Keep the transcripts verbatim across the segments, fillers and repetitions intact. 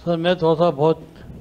سر میں تھوڑا سا بہت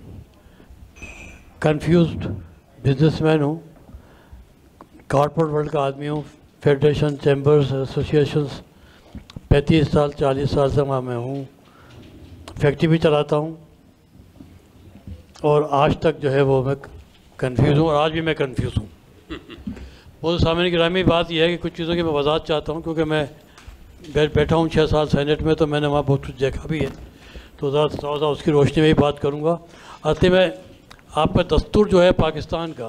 کنفیوزڈ بزنس مین ہوں، کارپوریٹ ورلڈ کا آدمی ہوں، فیڈریشن، چیمبرز، ایسوسیشنز پینتیس سال چالیس سال سے وہاں میں ہوں، فیکٹری بھی چلاتا ہوں، اور آج تک جو ہے وہ میں کنفیوز ہوں، اور آج بھی میں کنفیوز ہوں۔ بہت سامنے گرامی بات یہ ہے کہ کچھ چیزوں کی میں وضاحت چاہتا ہوں، کیونکہ میں بیٹھا ہوں چھ سال سینٹ میں، تو میں نے وہاں بہت کچھ دیکھا بھی ہے، تو ذرا ذرا اس کی روشنی میں ہی بات کروں گا۔ اصل میں آپ کا دستور جو ہے پاکستان کا،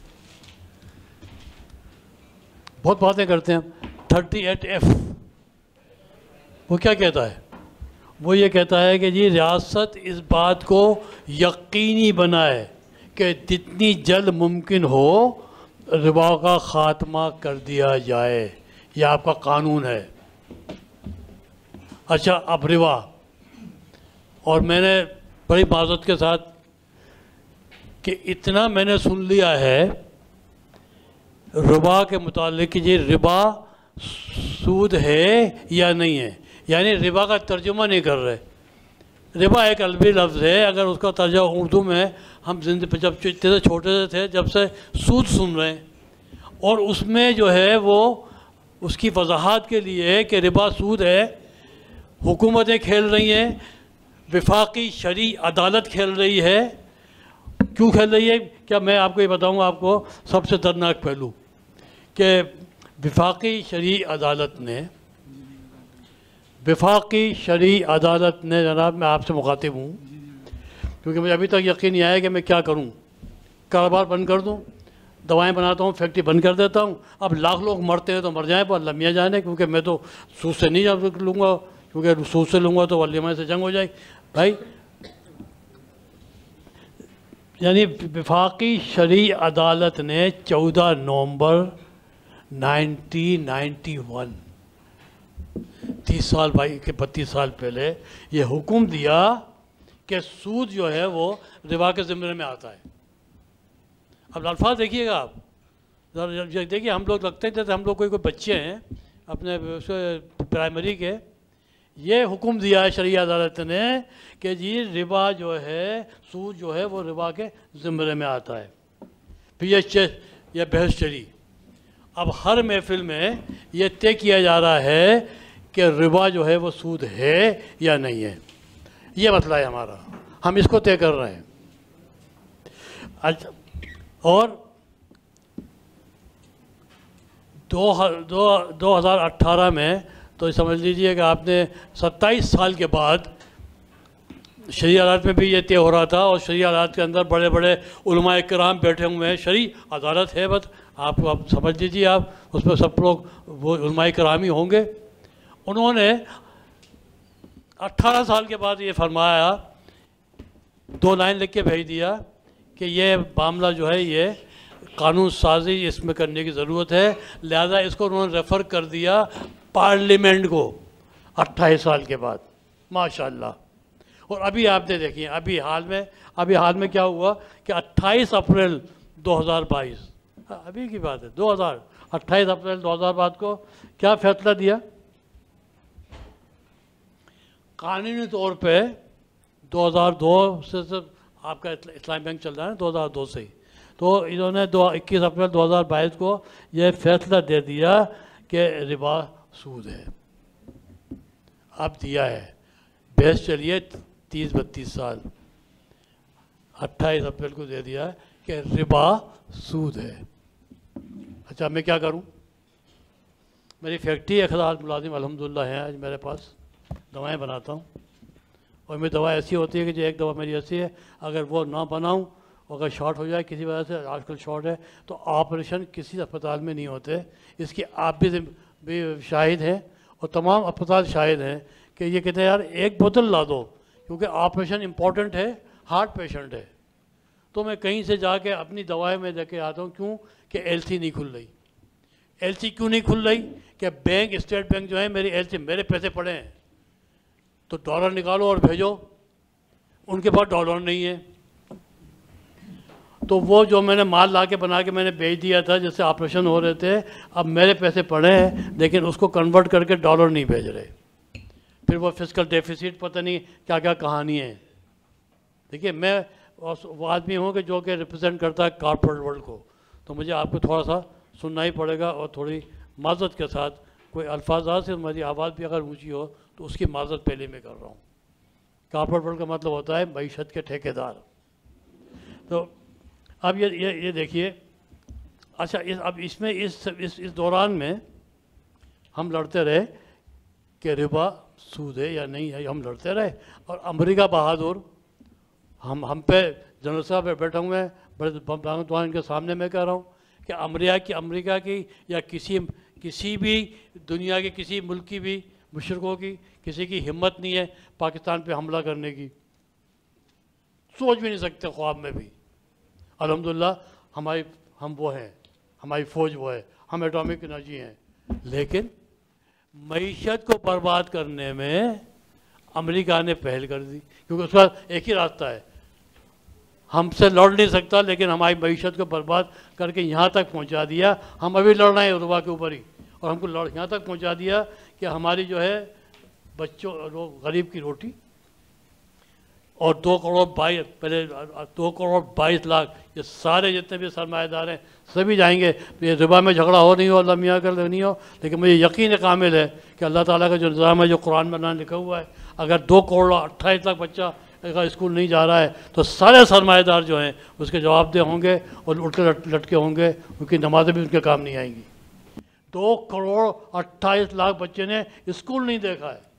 بہت باتیں کرتے ہیں، تھرٹی ایٹ ایف وہ کیا کہتا ہے؟ وہ یہ کہتا ہے کہ جی ریاست اس بات کو یقینی بنائے کہ جتنی جلد ممکن ہو ربا کا خاتمہ کر دیا جائے، یہ آپ کا قانون ہے۔ اچھا، اب ربا، اور میں نے بڑی معذرت کے ساتھ کہ اتنا میں نے سن لیا ہے ربا کے متعلق کہ جی ربا سود ہے یا نہیں ہے، یعنی ربا کا ترجمہ نہیں کر رہے۔ ربا ایک عربی لفظ ہے، اگر اس کا ترجمہ اردو میں ہم زندگی جب اتنے چھوٹے سے تھے جب سے سود سن رہے ہیں، اور اس میں جو ہے وہ اس کی وضاحت کے لیے کہ ربا سود ہے، حکومتیں کھیل رہی ہیں، وفاقی شرعی عدالت کھیل رہی ہے۔ کیوں کھیل رہی ہے؟ کیا میں آپ کو یہ بتاؤں، آپ کو سب سے دردناک پہلو کہ وفاقی شرعی عدالت نے وفاقی شرعی عدالت نے جناب، میں آپ سے مخاطب ہوں کیونکہ مجھے ابھی تک یقین نہیں آیا کہ میں کیا کروں، کاروبار بند کر دوں، دوائیں بناتا ہوں، فیکٹری بند کر دیتا ہوں، اب لاکھ لوگ مرتے ہیں تو مر جائیں، پر اللہ میاں جانے، کیونکہ میں تو سود سے نہیں لوں گا، کیونکہ سود سے لوں گا تو ولیمہ سے جنگ ہو جائے بھائی۔ یعنی وفاقی شرعی عدالت نے چودہ نومبر نائنٹین نائنٹی ون تیس سال بھائی کے بتیس سال پہلے یہ حکم دیا کہ سود جو ہے وہ ربا کے زمرے میں آتا ہے۔ اب الفاظ دیکھیے گا آپ، دیکھیے ہم لوگ لگتے ہیں جیسے ہم لوگ کوئی کوئی بچے ہیں اپنے پرائمری کے، یہ حکم دیا ہے شرعی عدالت نے کہ جی ربا جو ہے، سود جو ہے وہ ربا کے زمرے میں آتا ہے۔ پھر یہ یہ بحث چلی، اب ہر محفل میں یہ طے کیا جا رہا ہے کہ ربا جو ہے وہ سود ہے یا نہیں ہے، یہ مسئلہ ہے ہمارا، ہم اس کو طے کر رہے ہیں۔ اور دو ہزار اٹھارہ میں تو سمجھ لیجئے کہ آپ نے ستائیس سال کے بعد شرعی عدالت میں بھی یہ طے ہو رہا تھا، اور شرعی عدالت کے اندر بڑے بڑے علماء کرام بیٹھے ہوئے ہیں، شرعی عدالت ہے، بس آپ آپ سمجھ لیجیے، آپ اس میں سب لوگ وہ علماء کرام ہی ہوں گے۔ انہوں نے اٹھارہ سال کے بعد یہ فرمایا، دو لائن لکھ کے بھیج دیا کہ یہ معاملہ جو ہے یہ قانون سازی اس میں کرنے کی ضرورت ہے، لہذا اس کو انہوں نے ریفر کر دیا پارلیمنٹ کو اٹھائیس سال کے بعد، ماشاءاللہ۔ اور ابھی آپ نے دیکھیں، ابھی حال میں ابھی حال میں کیا ہوا کہ اٹھائیس اپریل دو ہزار بائیس، ابھی کی بات ہے، دو ہزار اٹھائیس اپریل دو ہزار بائیس کو کیا فیصلہ دیا؟ قانونی طور پہ دو ہزار دو سے آپ کا اسلامی بینک چل رہا ہے، دو ہزار دو سے ہی، تو انہوں نے دو اکیس اپریل دو ہزار بائیس کو یہ فیصلہ دے دیا کہ ربا سود ہے۔ اب دیا ہے، بحث چلیے تیس بتیس سال، اٹھائیس اپریل کو دے دیا کہ ربا سود ہے۔ اچھا میں کیا کروں؟ میری فیکٹری ایک ہزار ملازم الحمدللہ ہیں آج میرے پاس، دوائیں بناتا ہوں، اور میری دوا ایسی ہوتی ہے کہ جو ایک دوا میری ایسی ہے اگر وہ نہ بناؤں، اگر شارٹ ہو جائے کسی وجہ سے، آج کل شارٹ ہے تو آپریشن کسی اسپتال میں نہیں ہوتے، اس کی آپ بھی بھی شاہد ہیں اور تمام اسپتال شاہد ہیں کہ یہ کہتے ہیں یار ایک بوتل لا دو، کیونکہ آپریشن امپورٹنٹ ہے، ہارٹ پیشنٹ ہے، تو میں کہیں سے جا کے اپنی دوائیں میں دے کے آتا ہوں۔ کیوں کہ ایل سی نہیں کھل رہی۔ ایل سی کیوں نہیں کھل رہی؟ کہ بینک، اسٹیٹ بینک جو ہے میری ایل سی، میرے پیسے پڑے ہیں تو ڈالر نکالو اور بھیجو، ان کے پاس ڈالر نہیں ہے، تو وہ جو میں نے مال لا کے بنا کے میں نے بیچ دیا تھا جس سے آپریشن ہو رہے تھے، اب میرے پیسے پڑے ہیں لیکن اس کو کنورٹ کر کے ڈالر نہیں بھیج رہے، پھر وہ فسکل ڈیفیسٹ پتہ نہیں کیا کیا کہانی ہے۔ دیکھیے میں وہ آدمی ہوں کہ جو کہ ریپرزینٹ کرتا ہے کارپوریٹ ورلڈ کو، تو مجھے آپ کو تھوڑا سا سننا ہی پڑے گا، اور تھوڑی معذرت کے ساتھ کوئی الفاظات سے میری آواز بھی اگر اونچی ہو تو اس کی معذرت پہلے میں کر رہا ہوں۔ کارپوریٹ ورلڈ کا مطلب ہوتا ہے معیشت کے ٹھیکیدار۔ تو اب یہ یہ یہ دیکھیے، اچھا اس اب اس میں اس اس اس دوران میں ہم لڑتے رہے کہ ربا سود ہے یا نہیں ہے، ہم لڑتے رہے، اور امریکہ بہادر ہم ہم پہ جنرل صاحب پہ بیٹھے ہوئے ہیں، بڑے ان کے سامنے میں کہہ رہا ہوں کہ امریکہ کی امریکہ کی یا کسی کسی بھی دنیا کے کسی ملک کی بھی مشرکوں کی کسی کی ہمت نہیں ہے پاکستان پہ حملہ کرنے کی، سوچ بھی نہیں سکتے خواب میں بھی۔ الحمدللہ ہماری ہم وہ ہیں، ہماری فوج وہ ہے، ہم ایٹامک انرجی ہیں، لیکن معیشت کو برباد کرنے میں امریکہ نے پہل کر دی، کیونکہ اس کا ایک ہی راستہ ہے، ہم سے لڑ نہیں سکتا لیکن ہماری معیشت کو برباد کر کے یہاں تک پہنچا دیا، ہم ابھی لڑ رہے ہیں ربا کے اوپر ہی، اور ہم کو لڑ یہاں تک پہنچا دیا کہ ہماری جو ہے بچوں غریب کی روٹی، اور دو کروڑ بائیس پہلے دو کروڑ بائیس لاکھ یہ سارے جتنے بھی سرمایہ دار ہیں سبھی جائیں گے، یہ ربا میں جھگڑا ہو نہیں ہو، اللہ میاں کر نہیں ہو، لیکن مجھے یقین کامل ہے کہ اللہ تعالیٰ کا جو نظام ہے، جو قرآن میں اللہ نے لکھا ہوا ہے، اگر دو کروڑ اٹھائیس لاکھ بچہ اگر اسکول نہیں جا رہا ہے تو سارے سرمایہ دار جو ہیں اس کے جواب دہ ہوں گے اور اٹھ کے لٹکے ہوں گے، کیونکہ نمازیں بھی ان کے کام نہیں آئیں گی۔ دو کروڑ اٹھائیس لاکھ بچے نے اسکول نہیں دیکھا ہے،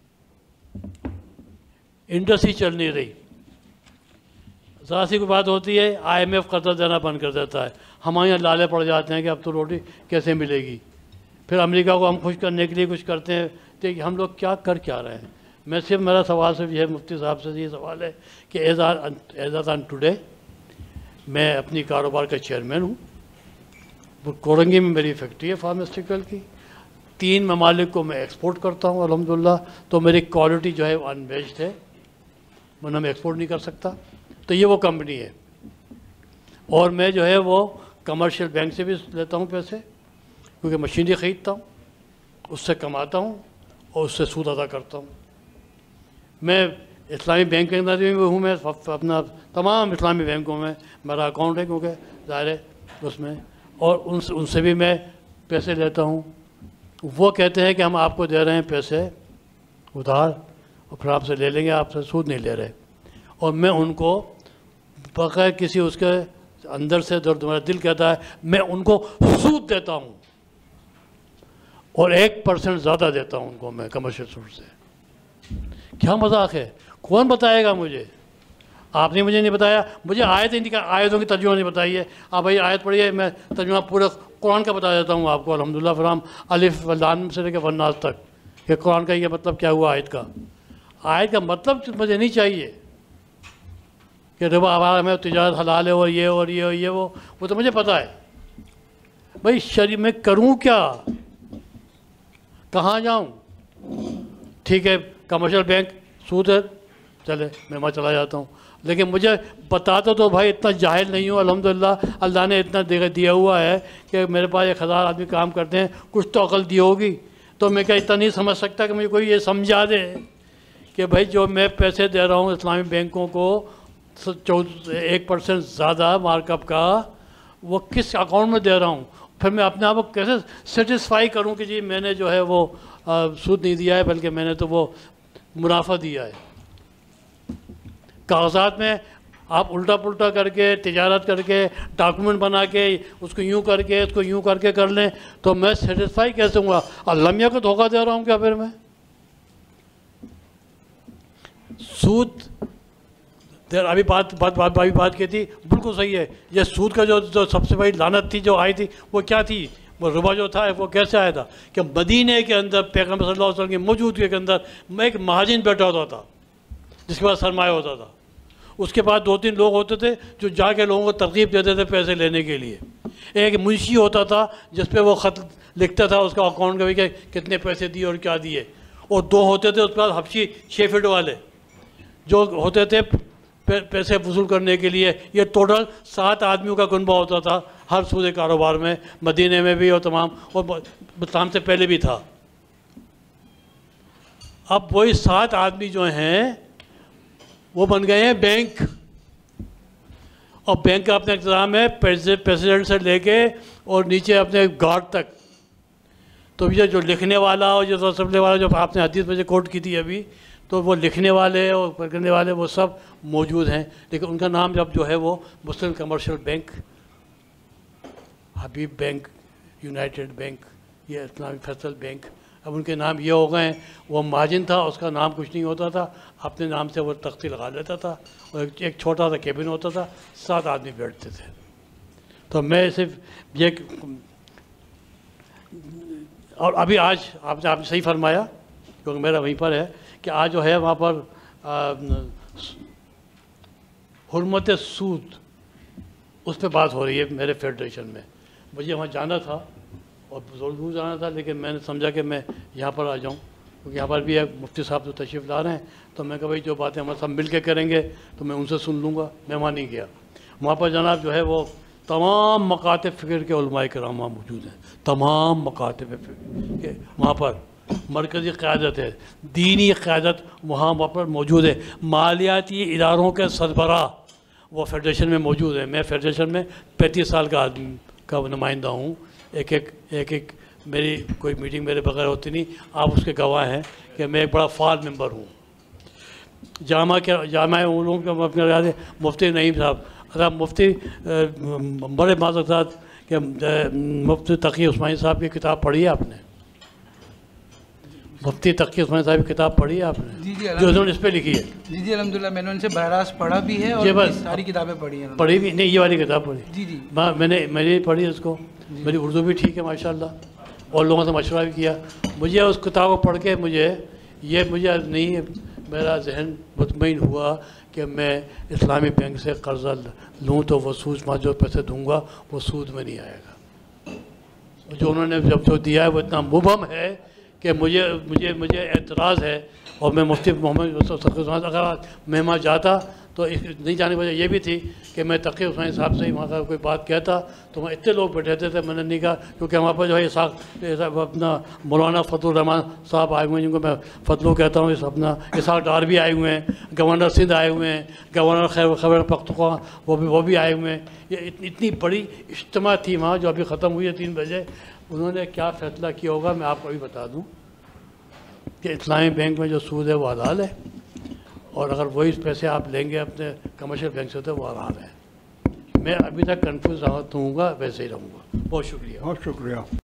انڈسٹری چل نہیں رہی، ذرا سی کوئی بات ہوتی ہے آئی ایم ایف قرضہ دینا بند کر دیتا ہے، ہمارے یہاں لالے پڑ جاتے ہیں کہ اب تو روٹی کیسے ملے گی، پھر امریکہ کو ہم خوش کرنے کے لیے کچھ کرتے ہیں، تو ہم لوگ کیا کر کیا رہے ہیں۔ میں صرف میرا سوال صرف یہ مفتی صاحب سے یہ سوال ہے کہ ایز ایز آن ٹوڈے میں اپنی کاروبار کا چیئرمین ہوں، کورنگی میں میری فیکٹری ہے فارماسٹیکل کی، تین ممالک کو میں ایکسپورٹ کرتا ہوں الحمدللہ، تو میری کوالٹی جو ہے ان میچڈ ہے، ورنہ میں ایکسپورٹ نہیں کر سکتا، تو یہ وہ کمپنی ہے۔ اور میں جو ہے وہ کمرشل بینک سے بھی لیتا ہوں پیسے، کیونکہ مشینری خریدتا ہوں، اس سے کماتا ہوں اور اس سے سود ادا کرتا ہوں۔ میں اسلامی بینک کے اندر بھی ہوں، میں اپنا تمام اسلامی بینکوں میں میرا اکاؤنٹ ہے، کیونکہ ظاہر ہے اس میں، اور ان سے ان سے بھی میں پیسے لیتا ہوں۔ وہ کہتے ہیں کہ ہم آپ کو دے رہے ہیں پیسے ادھار، اور پھر آپ سے لے لیں گے، آپ سے سود نہیں لے رہے، اور میں ان کو بغیر کسی اس کے اندر سے درد میرا دل کہتا ہے میں ان کو سود دیتا ہوں، اور ایک پرسنٹ زیادہ دیتا ہوں ان کو میں کمرشل سود سے۔ کیا مذاق ہے؟ کون بتائے گا مجھے؟ آپ نے مجھے نہیں بتایا، مجھے آیت نہیں، آیتوں کی ترجمہ نہیں بتائی ہے، آپ بھائی آیت پڑھیے، میں ترجمہ پورے قرآن کا بتا دیتا ہوں آپ کو الحمدللہ، پھر ہم الف واللام سے لے کے والناس تک کہ قرآن کا یہ مطلب کیا ہوا، آیت کا آیت کا مطلب مجھے نہیں چاہیے کہ ربا ہمارا میں تجارت حلال ہے اور یہ اور یہ اور یہ وہ وہ تو مجھے پتہ ہے۔ بھائی شریع میں کروں کیا، کہاں جاؤں؟ ٹھیک ہے کمرشل بینک سود ہے، چلے میں وہاں چلا جاتا ہوں، لیکن مجھے بتاتا تو بھائی اتنا جاہل نہیں ہوں، الحمدللہ اللہ نے اتنا دیا ہوا ہے کہ میرے پاس ایک ہزار آدمی کام کرتے ہیں، کچھ تو عقل دی ہوگی، تو میں کیا اتنا نہیں سمجھ سکتا کہ مجھے کوئی یہ سمجھا دے کہ بھائی جو میں پیسے دے رہا ہوں اسلامی بینکوں کو ایک پرسنٹ زیادہ مارک اپ کا، وہ کس اکاؤنٹ میں دے رہا ہوں، پھر میں اپنے آپ کو کیسے سیٹسفائی کروں کہ جی میں نے جو ہے وہ سود نہیں دیا ہے بلکہ میں نے تو وہ منافع دیا ہے۔ کاغذات میں آپ الٹا پلٹا کر کے تجارت کر کے ڈاکومنٹ بنا کے اس کو یوں کر کے اس کو یوں کر کے کر لیں تو میں سیٹسفائی کیسے ہوں گا؟ اللہ میاں کو دھوکہ دے رہا ہوں کیا پھر میں؟ سود ابھی بات بات بات ابھی بات کی تھی بالکل صحیح ہے، یہ سود کا جو جو سب سے بڑی لعنت تھی جو آئی تھی وہ کیا تھی؟ وہ ربا جو تھا وہ کیسے آیا تھا کہ مدینے کے اندر پیغمبر صلی اللہ علیہ وسلم کی موجودگی کے اندر میں ایک مہاجن بیٹھا ہوتا تھا جس کے پاس سرمایہ ہوتا تھا، اس کے پاس دو تین لوگ ہوتے تھے جو جا کے لوگوں کو ترغیب دیتے تھے پیسے لینے کے لیے، ایک منشی ہوتا تھا جس پہ وہ خط لکھتا تھا اس کا اکاؤنٹ کا بھی کہ کتنے پیسے دیے اور کیا دیے، اور دو ہوتے تھے اس کے پاس حبشی چھ فٹ والے جو ہوتے تھے پیسے وصول کرنے کے لیے۔ یہ ٹوٹل سات آدمیوں کا کنبہ ہوتا تھا ہر سود کاروبار میں، مدینے میں بھی اور تمام، اور اسلام سے پہلے بھی تھا۔ اب وہی سات آدمی جو ہیں وہ بن گئے ہیں بینک، اور بینک کا اپنا انتظام ہے پریزیڈنٹ سے لے کے اور نیچے اپنے گارڈ تک. تو یہ جو لکھنے والا اور جو سمجھنے والا جو آپ نے حدیث میں سے کوٹ کی تھی ابھی، تو وہ لکھنے والے اور کرنے والے وہ سب موجود ہیں، لیکن ان کا نام جب جو ہے وہ Muslim commercial bank, Habib bank, United bank, یہ اسلامی فیصل بینک، اب ان کے نام یہ ہو گئے ہیں. وہ مہاجن تھا، اس کا نام کچھ نہیں ہوتا تھا، اپنے نام سے وہ تختی لگا لیتا تھا، اور ایک چھوٹا سا کیبن ہوتا تھا، سات آدمی بیٹھتے تھے. تو میں صرف یہ، اور ابھی آج آپ نے آپ نے صحیح فرمایا کیونکہ میرا وہیں پر ہے کہ آج جو ہے وہاں پر حرمت سود اس پہ بات ہو رہی ہے میرے فیڈریشن میں. مجھے وہاں جانا تھا اور ضرور جانا تھا، لیکن میں نے سمجھا کہ میں یہاں پر آ جاؤں کیونکہ یہاں پر بھی ایک مفتی صاحب تو تشریف لا رہے ہیں. تو میں کہ بھائی جو باتیں ہم سب مل کے کریں گے تو میں ان سے سن لوں گا. میں وہاں نہیں گیا. وہاں پر جناب جو ہے وہ تمام مکاتب فکر کے علماء کرام وہاں موجود ہیں، تمام مکاتب فکر کے وہاں پر مرکزی قیادت ہے، دینی قیادت وہاں وہاں پر موجود ہے. مالیاتی اداروں کے سربراہ وہ فیڈریشن میں موجود ہیں. میں فیڈریشن میں پینتیس سال کا آدمی کا نمائندہ ہوں. ایک ایک ایک ایک میری کوئی میٹنگ میرے بغیر ہوتی نہیں. آپ اس کے گواہ ہیں کہ میں ایک بڑا فعال ممبر ہوں. جامعہ کے جامعہ علوم کے اپنے یاد مفتی نعیم صاحب، اگر مفتی بڑے معذرت ساتھ کہ مفتی تقی عثمانی صاحب کی کتاب پڑھی ہے آپ نے؟ مفتی تقی عثمانی صاحب کی کتاب پڑھی ہے آپ نے؟ جی جی جو انہوں نے اس پہ لکھی ہے. جی جی الحمدللہ میں نے ان سے بہراست پڑھا بھی ہے اور ساری کتابیں پڑھی ہیں. پڑھی بھی نہیں، یہ والی کتاب پڑھی. جی جی میں نے میں نے پڑھی اس کو. میری اردو بھی ٹھیک ہے ماشاءاللہ، اور لوگوں سے مشورہ بھی کیا. مجھے اس کتاب کو پڑھ کے مجھے یہ مجھے نہیں، میرا ذہن مطمئن ہوا کہ میں اسلامی بینک سے قرضہ لوں تو وہ سود میں جو پیسے دوں گا وہ سود میں نہیں آئے گا. جو انہوں نے جب جو دیا ہے وہ اتنا مبہم ہے کہ مجھے مجھے مجھے اعتراض ہے. اور میں مفتی محمد اگر مہمان جاتا تو نہیں جانے کی وجہ یہ بھی تھی کہ میں تقی عثمانی صاحب سے ہی وہاں کا کوئی بات کہتا تو وہاں اتنے لوگ بیٹھے تھے. میں نے نہیں کہا کیونکہ وہاں پر جو ہے اسحاق اپنا مولانا فضل الرحمان صاحب آئے ہوئے ہیں، جن کو میں فضلو کہتا ہوں. اس اپنا اسحاق ڈار بھی آئے ہوئے ہیں، گورنر سندھ آئے ہوئے ہیں، گورنر خیبر پختونخوا وہ بھی وہ بھی آئے ہوئے ہیں. یہ اتنی بڑی اجتماع تھی وہاں جو ابھی ختم ہوئی ہے تین بجے. انہوں نے کیا فیصلہ کیا ہوگا میں آپ کو بھی بتا دوں کہ اسلامی بینک میں جو سود ہے وہ حلال ہے، اور اگر وہی پیسے آپ لیں گے اپنے کمرشل بینک سے تو وہ حرام ہے. میں ابھی تک کنفیوز رہا ہوں گا، ویسے ہی رہوں گا. بہت شکریہ. بہت شکریہ.